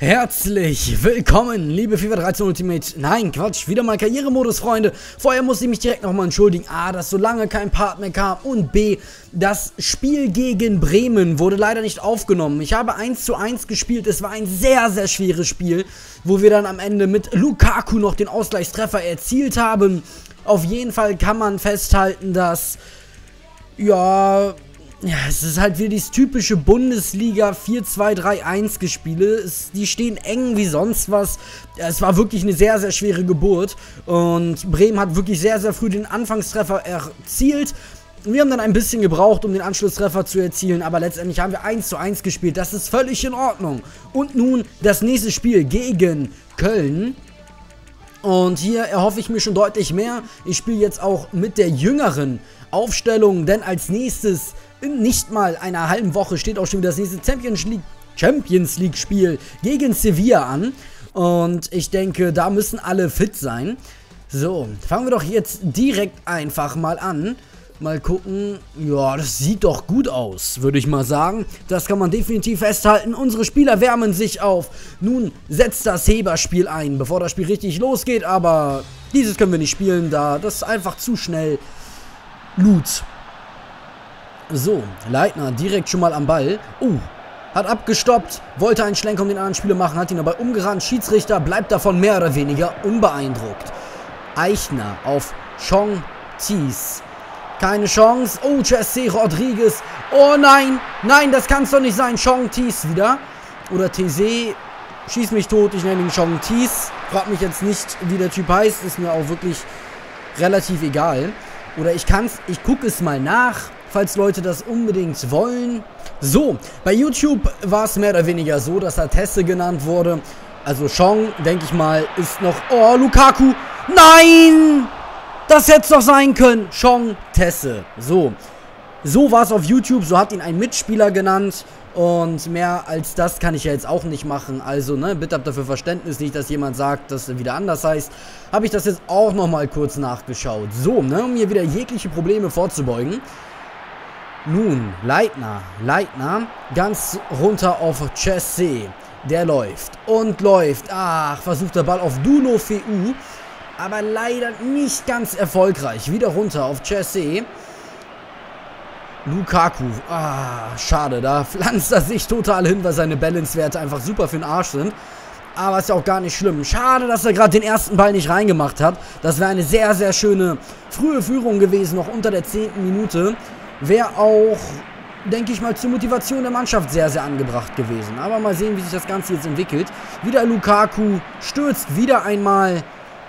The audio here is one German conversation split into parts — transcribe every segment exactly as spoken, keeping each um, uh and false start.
Herzlich willkommen, liebe FIFA dreizehn Ultimate. Nein, Quatsch, wieder mal Karrieremodus, Freunde. Vorher muss ich mich direkt nochmal entschuldigen. A, dass so lange kein Part mehr kam. Und B, das Spiel gegen Bremen wurde leider nicht aufgenommen. Ich habe eins zu eins gespielt. Es war ein sehr, sehr schweres Spiel, wo wir dann am Ende mit Lukaku noch den Ausgleichstreffer erzielt haben. Auf jeden Fall kann man festhalten, dass, ja... Ja, es ist halt wieder dieses typische Bundesliga vier zwei drei eins Gespiele. Die stehen eng wie sonst was. Es war wirklich eine sehr, sehr schwere Geburt. Und Bremen hat wirklich sehr, sehr früh den Anfangstreffer erzielt. Wir haben dann ein bisschen gebraucht, um den Anschlusstreffer zu erzielen. Aber letztendlich haben wir eins zu eins gespielt. Das ist völlig in Ordnung. Und nun das nächste Spiel gegen Köln. Und hier erhoffe ich mir schon deutlich mehr. Ich spiele jetzt auch mit der jüngeren Aufstellung, denn als nächstes, in nicht mal einer halben Woche, steht auch schon wieder das nächste Champions League, Champions League Spiel gegen Sevilla an. Und ich denke, da müssen alle fit sein. So, fangen wir doch jetzt direkt einfach mal an. Mal gucken. Ja, das sieht doch gut aus, würde ich mal sagen. Das kann man definitiv festhalten. Unsere Spieler wärmen sich auf. Nun setzt das Heberspiel ein, bevor das Spiel richtig losgeht. Aber dieses können wir nicht spielen, da das ist einfach zu schnell. Loot. So, Leitner direkt schon mal am Ball. Oh, hat abgestoppt. Wollte einen Schlenker um den anderen Spieler machen, hat ihn aber umgerannt. Schiedsrichter bleibt davon mehr oder weniger unbeeindruckt. Eichner auf Chong Thies. Keine Chance. Oh, Jesse Rodriguez. Oh nein. Nein, das kann es doch nicht sein. Chong Thies wieder. Oder T C. Schieß mich tot. Ich nenne ihn Chong Thies. Frag mich jetzt nicht, wie der Typ heißt. Ist mir auch wirklich relativ egal. Oder ich kann's. Ich gucke es mal nach, falls Leute das unbedingt wollen. So, bei YouTube war es mehr oder weniger so, dass er Tesse genannt wurde. Also Chong, denke ich mal, ist noch... Oh, Lukaku. Nein! Das hätte es doch sein können. Chong Tesse. So. So war es auf YouTube. So hat ihn ein Mitspieler genannt. Und mehr als das kann ich ja jetzt auch nicht machen. Also, ne, bitte habt dafür Verständnis. Nicht, dass jemand sagt, dass er wieder anders heißt. Habe ich das jetzt auch nochmal kurz nachgeschaut. So, ne, um mir wieder jegliche Probleme vorzubeugen. Nun, Leitner. Leitner. Ganz runter auf Jesse. Der läuft. Und läuft. Ach, versucht der Ball auf Deulofeu. Aber leider nicht ganz erfolgreich. Wieder runter auf Jesse. Lukaku. Ah, schade. Da pflanzt er sich total hin, weil seine Balance-Werte einfach super für den Arsch sind. Aber ist ja auch gar nicht schlimm. Schade, dass er gerade den ersten Ball nicht reingemacht hat. Das wäre eine sehr, sehr schöne frühe Führung gewesen, noch unter der zehnten Minute. Wäre auch, denke ich mal, zur Motivation der Mannschaft sehr, sehr angebracht gewesen. Aber mal sehen, wie sich das Ganze jetzt entwickelt. Wieder Lukaku. Stürzt wieder einmal.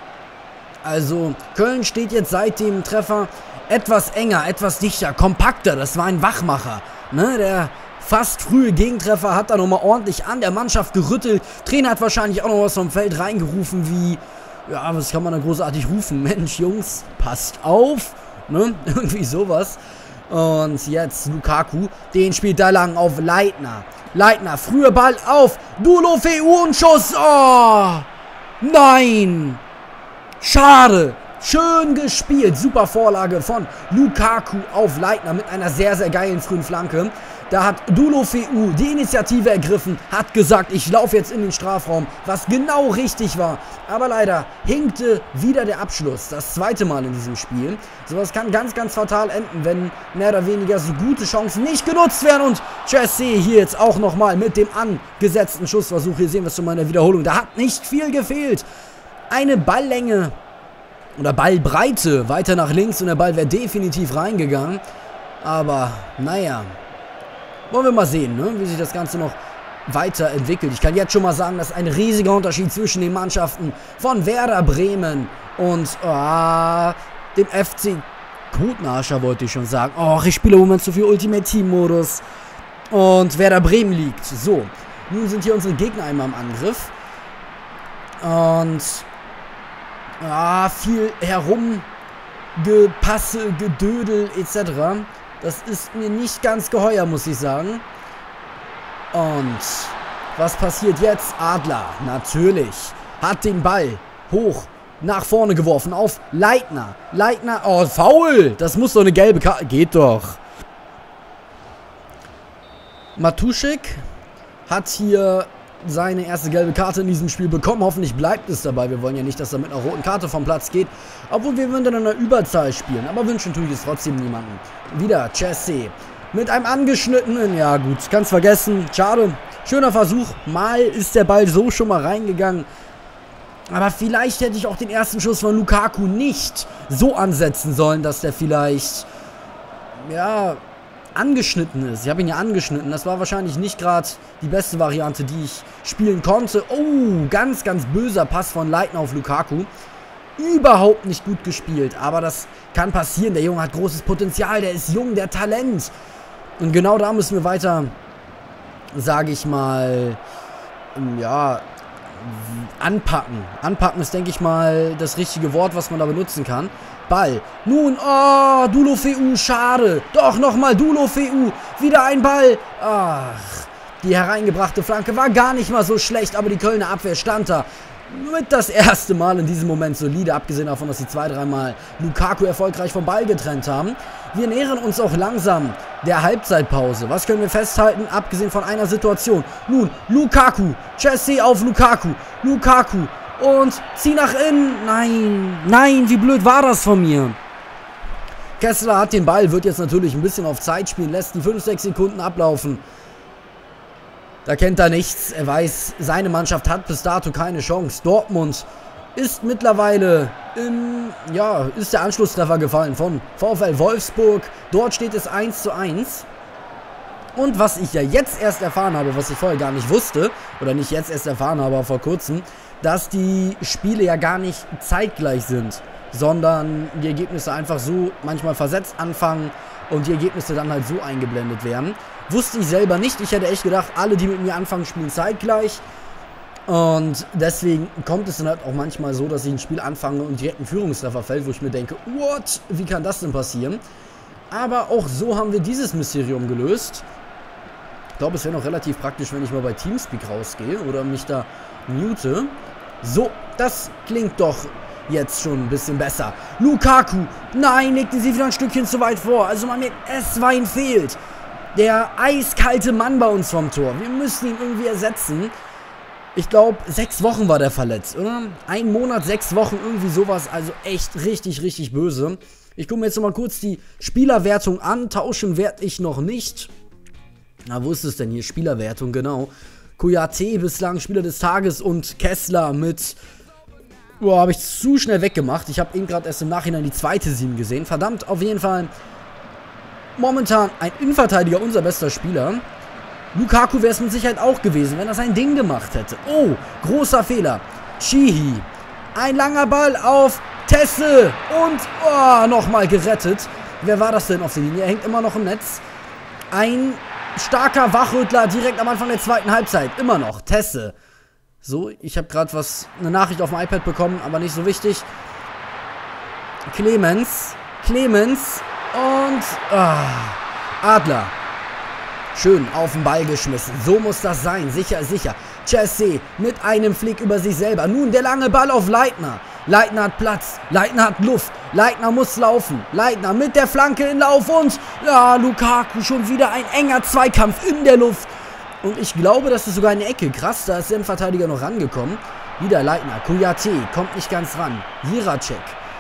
Also, Köln steht jetzt seit dem Treffer etwas enger, etwas dichter, kompakter. Das war ein Wachmacher. Ne? Der fast frühe Gegentreffer hat da nochmal ordentlich an der Mannschaft gerüttelt. Trainer hat wahrscheinlich auch noch was vom Feld reingerufen wie, ja, was kann man da großartig rufen? Mensch, Jungs, passt auf. Ne? Irgendwie sowas. Und jetzt Lukaku, den spielt da lang auf Leitner. Leitner, früher Ball auf Deulofeu und Schuss. Oh, nein. Schade. Schön gespielt. Super Vorlage von Lukaku auf Leitner mit einer sehr, sehr geilen frühen Flanke. Da hat Deulofeu die Initiative ergriffen, hat gesagt, ich laufe jetzt in den Strafraum, was genau richtig war. Aber leider hinkte wieder der Abschluss. Das zweite Mal in diesem Spiel. Sowas kann ganz, ganz fatal enden, wenn mehr oder weniger so gute Chancen nicht genutzt werden. Und Jesse hier jetzt auch nochmal mit dem angesetzten Schussversuch. Hier sehen wir es schon mal in der Wiederholung. Da hat nicht viel gefehlt. Eine Balllänge oder Ballbreite weiter nach links und der Ball wäre definitiv reingegangen. Aber, naja, wollen wir mal sehen, ne, wie sich das Ganze noch weiterentwickelt. Ich kann jetzt schon mal sagen, dass ein riesiger Unterschied zwischen den Mannschaften von Werder Bremen und oh, dem F C Kotnascher, wollte ich schon sagen. Oh, ich spiele im Moment zu viel Ultimate Team Modus. Und Werder Bremen liegt. So, nun sind hier unsere Gegner einmal im Angriff. Und ah, viel herumgepasse, Gedödel et cetera. Das ist mir nicht ganz geheuer, muss ich sagen. Und was passiert jetzt? Adler, natürlich, hat den Ball hoch nach vorne geworfen auf Leitner. Leitner, oh, faul! Das muss doch eine gelbe Karte. Geht doch. Matuschik hat hier seine erste gelbe Karte in diesem Spiel bekommen. Hoffentlich bleibt es dabei. Wir wollen ja nicht, dass er mit einer roten Karte vom Platz geht. Obwohl wir würden dann in einer Überzahl spielen. Aber wünschen tue ich es trotzdem niemandem. Wieder Chessy. Mit einem angeschnittenen. Ja gut, kann's vergessen. Schade. Schöner Versuch. Mal ist der Ball so schon mal reingegangen. Aber vielleicht hätte ich auch den ersten Schuss von Lukaku nicht so ansetzen sollen, dass der vielleicht, ja, angeschnitten ist. Ich habe ihn ja angeschnitten. Das war wahrscheinlich nicht gerade die beste Variante, die ich spielen konnte. Oh, ganz, ganz böser Pass von Leitner auf Lukaku. Überhaupt nicht gut gespielt. Aber das kann passieren. Der Junge hat großes Potenzial. Der ist jung, der hat Talent. Und genau da müssen wir weiter, sage ich mal, ja, anpacken. Anpacken ist, denke ich mal, das richtige Wort, was man da benutzen kann. Ball. Nun, oh, Deulofeu, schade. Doch, nochmal Deulofeu. Wieder ein Ball. Ach, die hereingebrachte Flanke war gar nicht mal so schlecht, aber die Kölner Abwehr stand da mit das erste Mal in diesem Moment solide, abgesehen davon, dass sie zwei, dreimal Lukaku erfolgreich vom Ball getrennt haben. Wir nähern uns auch langsam der Halbzeitpause. Was können wir festhalten, abgesehen von einer Situation? Nun, Lukaku, Chessy auf Lukaku, Lukaku und zieh nach innen. Nein, nein, wie blöd war das von mir? Kessler hat den Ball, wird jetzt natürlich ein bisschen auf Zeit spielen, lässt die fünf, sechs Sekunden ablaufen. Da kennt er nichts. Er weiß, seine Mannschaft hat bis dato keine Chance. Dortmund ist mittlerweile im, ja, ist der Anschlusstreffer gefallen von VfL Wolfsburg. Dort steht es eins zu eins. Und was ich ja jetzt erst erfahren habe, was ich vorher gar nicht wusste, oder nicht jetzt erst erfahren habe, aber vor kurzem, dass die Spiele ja gar nicht zeitgleich sind, sondern die Ergebnisse einfach so manchmal versetzt anfangen und die Ergebnisse dann halt so eingeblendet werden. Wusste ich selber nicht. Ich hätte echt gedacht, alle, die mit mir anfangen, spielen zeitgleich. Und deswegen kommt es dann halt auch manchmal so, dass ich ein Spiel anfange und direkt ein Führungstreffer fällt, wo ich mir denke, what? Wie kann das denn passieren? Aber auch so haben wir dieses Mysterium gelöst. Ich glaube, es wäre noch relativ praktisch, wenn ich mal bei Teamspeak rausgehe oder mich da mute. So, das klingt doch jetzt schon ein bisschen besser. Lukaku, nein, legte sie wieder ein Stückchen zu weit vor. Also man merkt, S-Wein fehlt. Der eiskalte Mann bei uns vom Tor. Wir müssen ihn irgendwie ersetzen. Ich glaube, sechs Wochen war der verletzt, oder? Ein Monat, sechs Wochen, irgendwie sowas. Also echt richtig, richtig böse. Ich gucke mir jetzt noch mal kurz die Spielerwertung an. Tauschen werde ich noch nicht. Na, wo ist es denn hier? Spielerwertung, genau. Kouyaté bislang Spieler des Tages und Kessler mit... Boah, habe ich zu schnell weggemacht. Ich habe eben gerade erst im Nachhinein die zweite sieben gesehen. Verdammt, auf jeden Fall... Momentan ein Innenverteidiger, unser bester Spieler. Lukaku wäre es mit Sicherheit auch gewesen, wenn er sein Ding gemacht hätte. Oh, großer Fehler. Chihi. Ein langer Ball auf Tesse. Und, oh, nochmal gerettet. Wer war das denn auf der Linie? Er hängt immer noch im Netz. Ein starker Wachrüttler direkt am Anfang der zweiten Halbzeit. Immer noch. Tesse. So, ich habe gerade was, eine Nachricht auf dem iPad bekommen, aber nicht so wichtig. Clemens. Clemens. Und ah, Adler. Schön auf den Ball geschmissen. So muss das sein. Sicher, sicher. Chessy mit einem Flick über sich selber. Nun der lange Ball auf Leitner. Leitner hat Platz. Leitner hat Luft. Leitner muss laufen. Leitner mit der Flanke in Lauf und ja, Lukaku schon wieder ein enger Zweikampf in der Luft. Und ich glaube, das ist sogar eine Ecke. Krass, da ist der Verteidiger noch rangekommen. Wieder Leitner. Kouyaté kommt nicht ganz ran. Jiracek.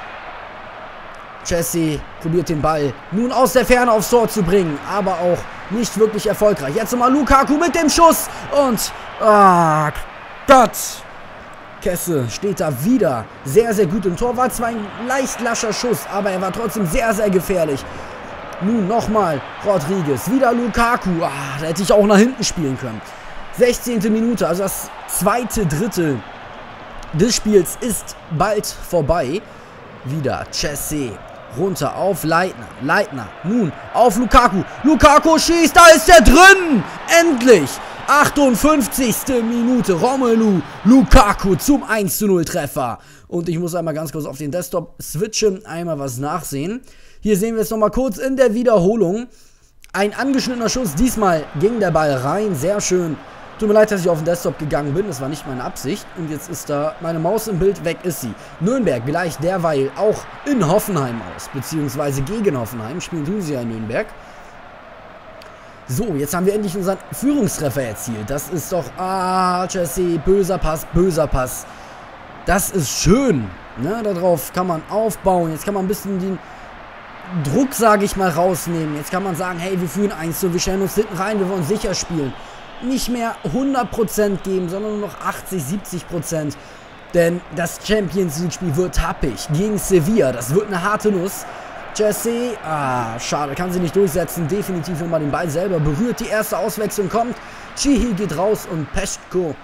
Chessy probiert den Ball nun aus der Ferne aufs Tor zu bringen, aber auch nicht wirklich erfolgreich. Jetzt nochmal Lukaku mit dem Schuss und, ah, Gott. Kesse steht da wieder sehr, sehr gut im Tor. War zwar ein leicht lascher Schuss, aber er war trotzdem sehr, sehr gefährlich. Nun nochmal Rodriguez, wieder Lukaku. Ah, da hätte ich auch nach hinten spielen können. sechzehnte Minute, also das zweite Drittel des Spiels ist bald vorbei. Wieder Chessy. Runter auf Leitner. Leitner. Nun auf Lukaku. Lukaku schießt. Da ist er drin. Endlich. achtundfünfzigste Minute. Romelu Lukaku zum eins zu null Treffer. Und ich muss einmal ganz kurz auf den Desktop switchen. Einmal was nachsehen. Hier sehen wir es nochmal kurz in der Wiederholung. Ein angeschnittener Schuss. Diesmal ging der Ball rein. Sehr schön. Tut mir leid, dass ich auf den Desktop gegangen bin. Das war nicht meine Absicht. Und jetzt ist da meine Maus im Bild. Weg ist sie. Nürnberg gleicht derweil auch in Hoffenheim aus. Beziehungsweise gegen Hoffenheim. Spielen tun sie ja in Nürnberg. So, jetzt haben wir endlich unseren Führungstreffer erzielt. Das ist doch... Ah, Jesse, böser Pass, böser Pass. Das ist schön. Ne? Darauf kann man aufbauen. Jetzt kann man ein bisschen den Druck, sage ich mal, rausnehmen. Jetzt kann man sagen, hey, wir führen eins zu, wir stellen uns hinten rein, wir wollen sicher spielen. Nicht mehr hundert Prozent geben, sondern nur noch achtzig, siebzig Prozent. Denn das Champions League-Spiel wird happig gegen Sevilla. Das wird eine harte Nuss. Jesse, ah, schade, kann sie nicht durchsetzen. Definitiv, wenn man den Ball selber berührt. Die erste Auswechslung kommt. Chihi geht raus und Peschko.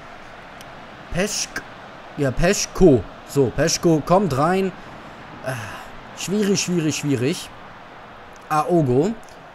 Peschk. Ja, Peschko. So, Peschko kommt rein. Ah, schwierig, schwierig, schwierig. Aogo.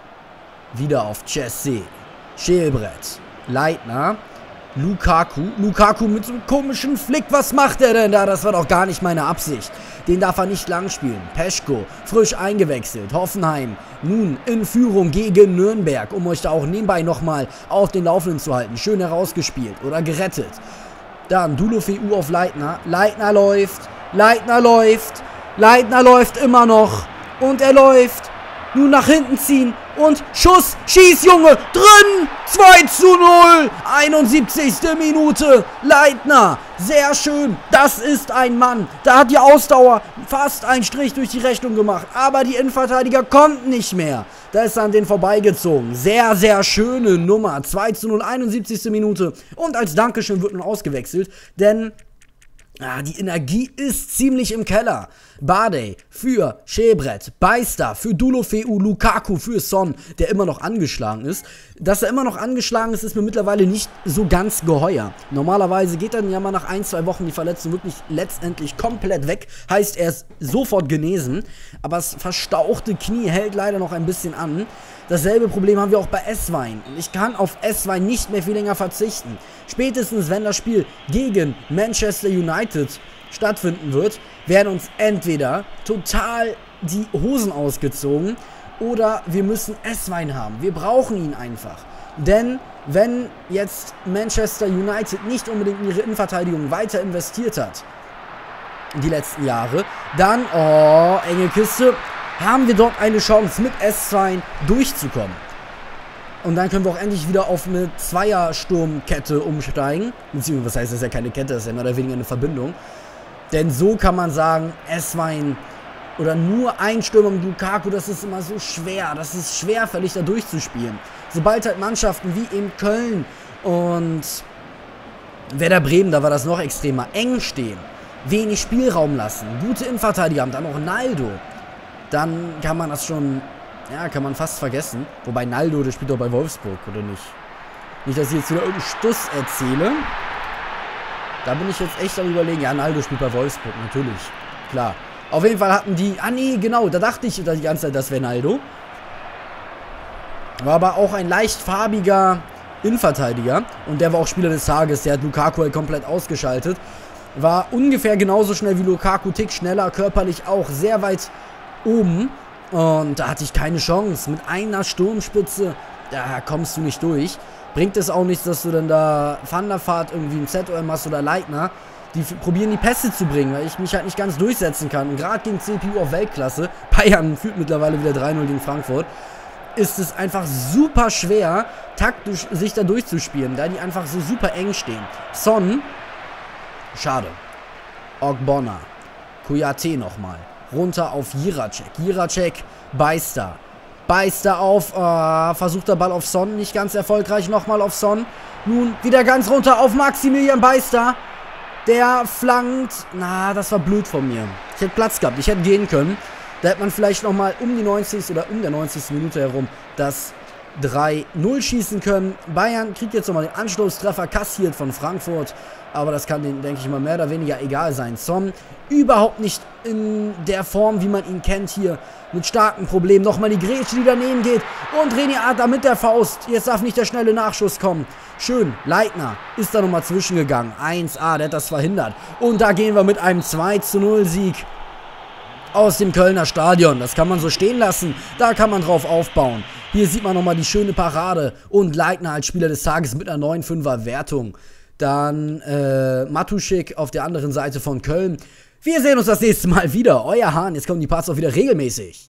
Wieder auf Jesse. Schälbrett. Leitner. Lukaku. Lukaku mit so einem komischen Flick. Was macht er denn da? Das war doch gar nicht meine Absicht. Den darf er nicht lang spielen. Peschko, frisch eingewechselt. Hoffenheim nun in Führung gegen Nürnberg, um euch da auch nebenbei nochmal auf den Laufenden zu halten. Schön herausgespielt oder gerettet. Dann Dulofeu auf Leitner. Leitner läuft. Leitner läuft. Leitner läuft immer noch. Und er läuft. Nun nach hinten ziehen. Und Schuss. Schieß, Junge. Drin. zwei zu null. einundsiebzigste Minute. Leitner. Sehr schön. Das ist ein Mann. Da hat die Ausdauer fast einen Strich durch die Rechnung gemacht. Aber die Innenverteidiger konnten nicht mehr. Da ist er an den vorbeigezogen. Sehr, sehr schöne Nummer. zwei zu null. einundsiebzigste Minute. Und als Dankeschön wird nun ausgewechselt. Denn... Ah, die Energie ist ziemlich im Keller. Bardey für Schälbrett, Beister für Dulofeu, Lukaku für Son, der immer noch angeschlagen ist. Dass er immer noch angeschlagen ist, ist mir mittlerweile nicht so ganz geheuer. Normalerweise geht dann ja mal nach ein, zwei Wochen die Verletzung wirklich letztendlich komplett weg. Heißt, er ist sofort genesen. Aber das verstauchte Knie hält leider noch ein bisschen an. Dasselbe Problem haben wir auch bei Esswein. Und ich kann auf Esswein nicht mehr viel länger verzichten. Spätestens, wenn das Spiel gegen Manchester United stattfinden wird, werden uns entweder total die Hosen ausgezogen oder wir müssen Esswein haben. Wir brauchen ihn einfach. Denn wenn jetzt Manchester United nicht unbedingt in ihre Innenverteidigung weiter investiert hat, die letzten Jahre, dann, oh, enge Kiste, haben wir dort eine Chance, mit Esswein durchzukommen. Und dann können wir auch endlich wieder auf eine Zweiersturmkette umsteigen. Beziehungsweise, was heißt, das ist ja keine Kette, das ist ja mehr oder weniger eine Verbindung. Denn so kann man sagen, Esswein oder nur ein Stürmer mit Lukaku, das ist immer so schwer. Das ist schwerfällig, da durchzuspielen. Sobald halt Mannschaften wie eben Köln und Werder Bremen, da war das noch extremer, eng stehen, wenig Spielraum lassen, gute Innenverteidiger haben, dann noch Naldo, dann kann man das schon, ja, kann man fast vergessen. Wobei Naldo, der spielt doch bei Wolfsburg, oder nicht? Nicht, dass ich jetzt wieder irgendeinen Stuss erzähle. Da bin ich jetzt echt am Überlegen. Ja, Naldo spielt bei Wolfsburg, natürlich. Klar. Auf jeden Fall hatten die... Ah, nee, genau. Da dachte ich die ganze Zeit, das wäre Naldo. War aber auch ein leicht farbiger Innenverteidiger. Und der war auch Spieler des Tages. Der hat Lukaku halt komplett ausgeschaltet. War ungefähr genauso schnell wie Lukaku. Tick schneller, körperlich auch sehr weit oben. Und da hatte ich keine Chance. Mit einer Sturmspitze, da kommst du nicht durch. Bringt es auch nichts, dass du dann da Van der Vaart irgendwie im Z O M hast oder Leitner. Die probieren die Pässe zu bringen, weil ich mich halt nicht ganz durchsetzen kann. Und gerade gegen C P U auf Weltklasse, Bayern führt mittlerweile wieder drei null gegen Frankfurt, ist es einfach super schwer, taktisch sich da durchzuspielen, da die einfach so super eng stehen. Son, schade. Ogbonna, Kouyaté nochmal. Runter auf Jiracek. Jiracek, Beister. Beister auf, äh, versucht der Ball auf Son, nicht ganz erfolgreich, nochmal auf Son. Nun wieder ganz runter auf Maximilian Beister. Der flankt, na, das war blöd von mir. Ich hätte Platz gehabt, ich hätte gehen können. Da hätte man vielleicht nochmal um die neunzigste oder um der neunzigste Minute herum das drei null schießen können. Bayern kriegt jetzt nochmal den Anschlusstreffer, kassiert von Frankfurt. Aber das kann denen, denke ich mal, mehr oder weniger egal sein. Son überhaupt nicht in der Form, wie man ihn kennt hier. Mit starken Problemen. Nochmal die Grätsche, die daneben geht. Und René Adler mit der Faust. Jetzt darf nicht der schnelle Nachschuss kommen. Schön. Leitner ist da nochmal zwischengegangen. eins a, der hat das verhindert. Und da gehen wir mit einem zwei zu null Sieg aus dem Kölner Stadion. Das kann man so stehen lassen. Da kann man drauf aufbauen. Hier sieht man nochmal die schöne Parade. Und Leitner als Spieler des Tages mit einer neun fünfer Wertung. Dann äh, Matuschik auf der anderen Seite von Köln. Wir sehen uns das nächste Mal wieder. Euer Hahn. Jetzt kommen die Parts auch wieder regelmäßig.